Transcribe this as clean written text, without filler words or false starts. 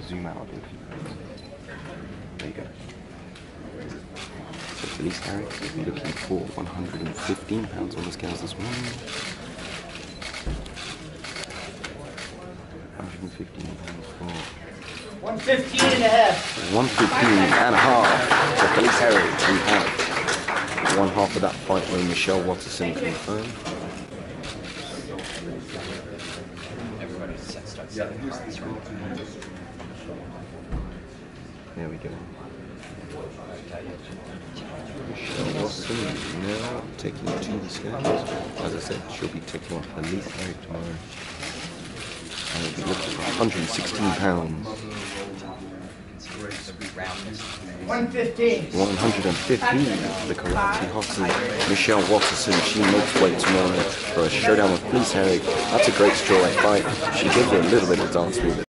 zoom out a bit. There you go. So Elise Herrig will be looking for 115 pounds on the scales this morning. 115 pounds for 115 and a half. 115 and a half for Elise Herrig. We have one half of that fight where Michelle Waterson confirmed. There we go. Michelle Waterson is now taking to the scales. As I said, she'll be taking on Elise Herrig tomorrow. And we'll be looking for 116 pounds. 115. 115 the karate hottie Michelle Waterson. She makes weight tomorrow for a showdown with Elise Herrig. That's a great strawweight fight. She did a little bit of dance move.